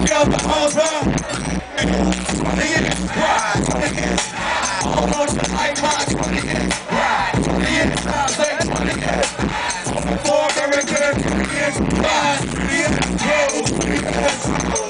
up the whole time. Almost like my 20 years. Times like 20 years. Before American years. 5 years.